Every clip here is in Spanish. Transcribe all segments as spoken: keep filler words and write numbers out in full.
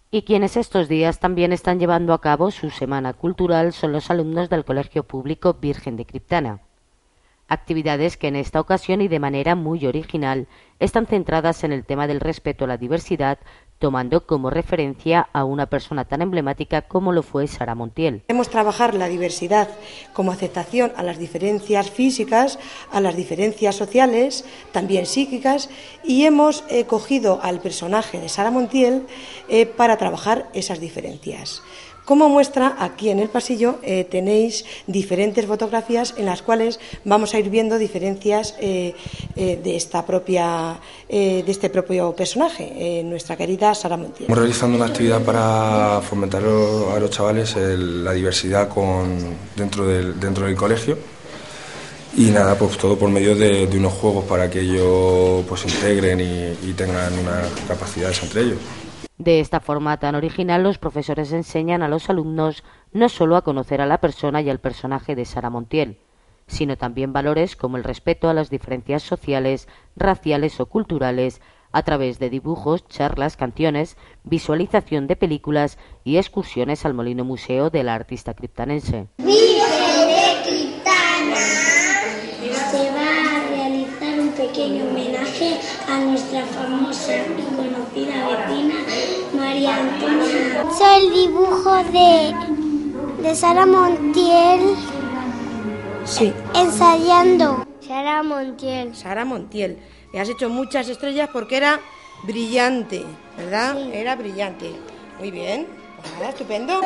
Y quienes estos días también están llevando a cabo su semana cultural son los alumnos del Colegio Público Virgen de Criptana. Actividades que en esta ocasión y de manera muy original están centradas en el tema del respeto a la diversidad, tomando como referencia a una persona tan emblemática como lo fue Sara Montiel. Queremos trabajar la diversidad como aceptación a las diferencias físicas, a las diferencias sociales, también psíquicas, y hemos eh, cogido al personaje de Sara Montiel eh, para trabajar esas diferencias. Como muestra, aquí en el pasillo eh, tenéis diferentes fotografías en las cuales vamos a ir viendo diferencias eh, eh, de, esta propia, eh, de este propio personaje, eh, nuestra querida Sara Montiel. Estamos realizando una actividad para fomentar a los chavales el, la diversidad con, dentro, del, dentro del colegio. Y nada, pues todo por medio de, de unos juegos para que ellos pues, se integren y, y tengan unas capacidades entre ellos. De esta forma tan original, los profesores enseñan a los alumnos no solo a conocer a la persona y al personaje de Sara Montiel, sino también valores como el respeto a las diferencias sociales, raciales o culturales, a través de dibujos, charlas, canciones, visualización de películas y excursiones al Molino Museo de la artista criptanense. Virgen de Criptana se va a realizar un pequeño homenaje a nuestra famosa y conocida vecina María Antonia. Soy el dibujo de, de Sara Montiel. Sí. Ensayando. Sara Montiel. Sara Montiel. Le has hecho muchas estrellas porque era brillante, ¿verdad? Sí. Era brillante. Muy bien. Pues nada, estupendo.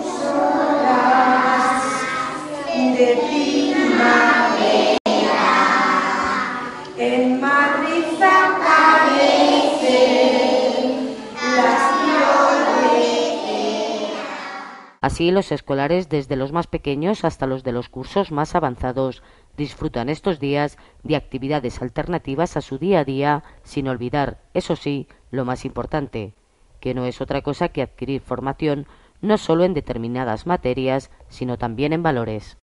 De primavera, en Madrid aparecen las flores. Así, los escolares, desde los más pequeños hasta los de los cursos más avanzados, disfrutan estos días de actividades alternativas a su día a día, sin olvidar, eso sí, lo más importante, que no es otra cosa que adquirir formación no solo en determinadas materias, sino también en valores.